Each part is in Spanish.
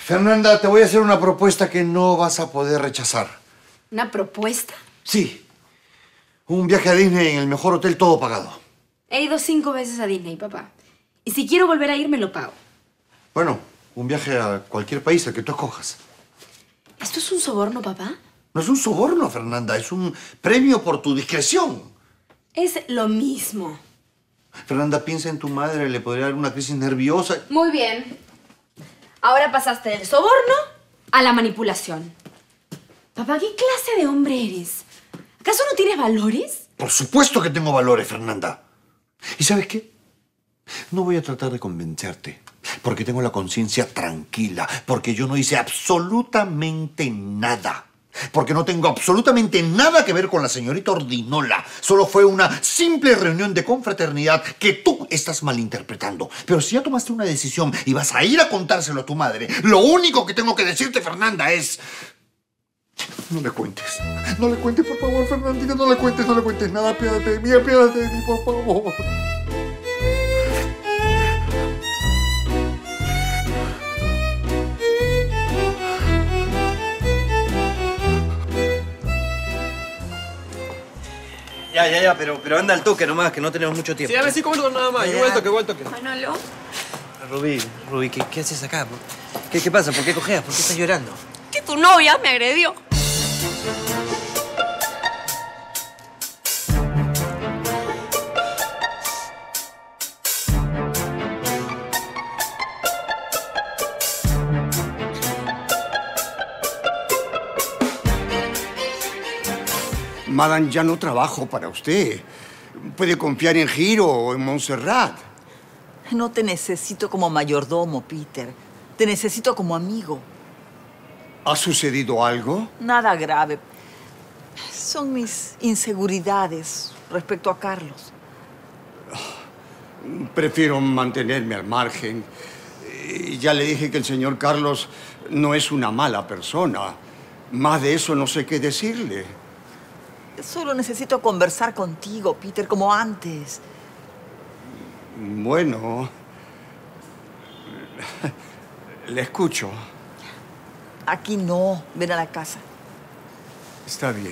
Fernanda, te voy a hacer una propuesta que no vas a poder rechazar. ¿Una propuesta? Sí. Un viaje a Disney en el mejor hotel, todo pagado. He ido 5 veces a Disney, papá. Y si quiero volver a ir, me lo pago. Bueno, un viaje a cualquier país, el que tú escojas. ¿Esto es un soborno, papá? No es un soborno, Fernanda. Es un premio por tu discreción. Es lo mismo. Fernanda, piensa en tu madre. Le podría dar una crisis nerviosa. Muy bien. Ahora pasaste del soborno a la manipulación. Papá, ¿qué clase de hombre eres? ¿Acaso no tienes valores? Por supuesto que tengo valores, Fernanda. ¿Y sabes qué? No voy a tratar de convencerte, porque tengo la conciencia tranquila, porque yo no hice absolutamente nada, porque no tengo absolutamente nada que ver con la señorita Ordinola. Solo fue una simple reunión de confraternidad que tú estás malinterpretando. Pero si ya tomaste una decisión y vas a ir a contárselo a tu madre, lo único que tengo que decirte, Fernanda, es... No le cuentes. No le cuentes, por favor, Fernandita. No le cuentes nada. Apiádate de mí, por favor. Ya, pero anda al toque nomás, que no tenemos mucho tiempo. Sí, a ver, 5 minutos nada más. Igual toque. Manolo. Rubí, ¿qué haces acá? ¿Qué pasa? ¿Por qué cojeas? ¿Por qué estás llorando? Que tu novia me agredió. Madame, ya no trabajo para usted. Puede confiar en Giro o en Montserrat. No te necesito como mayordomo, Peter. Te necesito como amigo. ¿Ha sucedido algo? Nada grave. Son mis inseguridades respecto a Carlos. Prefiero mantenerme al margen. Ya le dije que el señor Carlos no es una mala persona. Más de eso no sé qué decirle. Solo necesito conversar contigo, Peter, como antes. Bueno, le escucho. Aquí no. Ven a la casa. Está bien.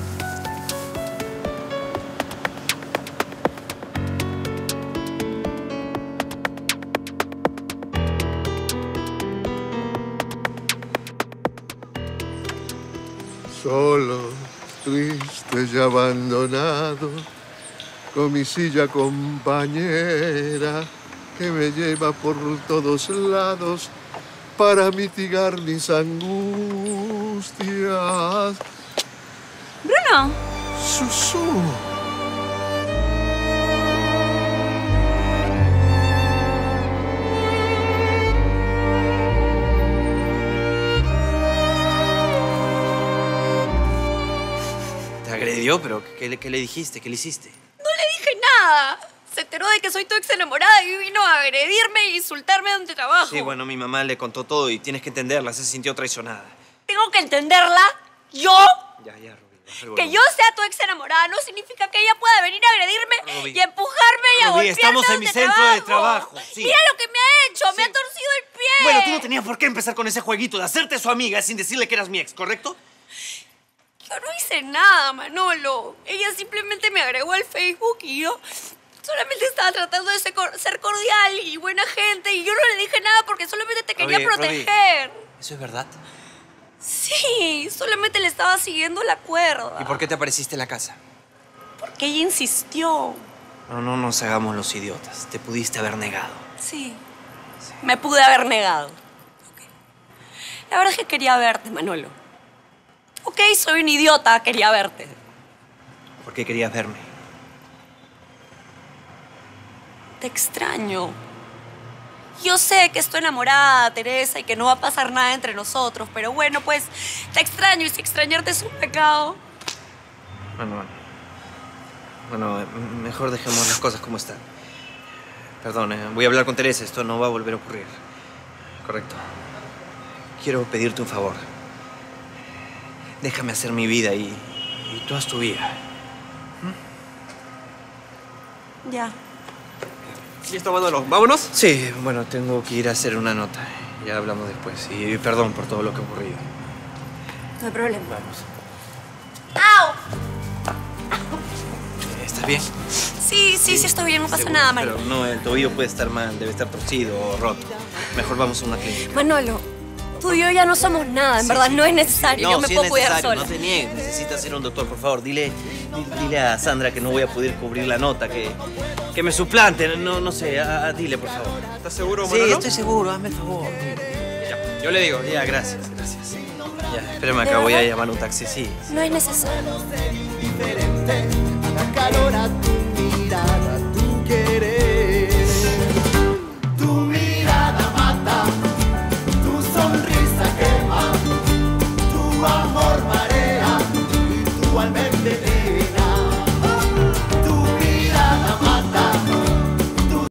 Solo, triste y abandonado, con mi silla compañera que me lleva por todos lados para mitigar mis angustias. Bruno. Susú. ¿Agredió? ¿Pero qué le dijiste? ¿Qué le hiciste? No le dije nada. Se enteró de que soy tu ex enamorada y vino a agredirme e insultarme donde trabajo. Sí, bueno, mi mamá le contó todo y tienes que entenderla. Se sintió traicionada. ¿Tengo que entenderla? ¿Yo? Ya, Rubí. Que yo sea tu ex enamorada no significa que ella pueda venir a agredirme y empujarme y a golpearme estamos en mi centro de trabajo. Sí. Mira lo que me ha hecho. Sí. Me ha torcido el pie. Bueno, tú no tenías por qué empezar con ese jueguito de hacerte su amiga sin decirle que eras mi ex, ¿correcto? Yo no hice nada, Manolo. Ella simplemente me agregó al Facebook y yo solamente estaba tratando de ser cordial y buena gente. Y yo no le dije nada porque solamente te quería proteger. Rubí, ¿eso es verdad? Sí, solamente le estaba siguiendo la cuerda. ¿Y por qué te apareciste en la casa? Porque ella insistió. No nos hagamos los idiotas. Te pudiste haber negado. Sí. Me pude haber negado. Okay. La verdad es que quería verte, Manolo. Ok, soy un idiota, quería verte. ¿Por qué querías verme? Te extraño. Yo sé que estoy enamorada, Teresa, y que no va a pasar nada entre nosotros, pero bueno, pues, te extraño y si extrañarte es un pecado. Bueno, mejor dejemos las cosas como están. Perdón, voy a hablar con Teresa, esto no va a volver a ocurrir. Correcto. Quiero pedirte un favor. Déjame hacer mi vida y tú haz tu vida. Ya. Listo, Manolo. ¿Vámonos? Sí, bueno, tengo que ir a hacer una nota. Ya hablamos después. Y perdón por todo lo que ha ocurrido. No hay problema. Vamos. ¡Au! ¿Estás bien? Sí, estoy bien, no pasa nada, Manolo. Pero no, el tobillo puede estar mal, debe estar torcido o roto. Mejor vamos a una clínica. Manolo, tú y yo ya no somos nada, en verdad, no es necesario. No, yo me sí puedo es cuidar necesario, sola. no te niegues, necesitas ir a un doctor, por favor. Dile a Sandra que no voy a poder cubrir la nota, que me suplante, no sé, dile, por favor. ¿Estás seguro, Sí, Manolo? estoy seguro, hazme el favor. Ya, yo le digo. Ya, gracias. Ya, espérame acá, voy a llamar un taxi, sí. No es necesario. Diferente, da calor a tu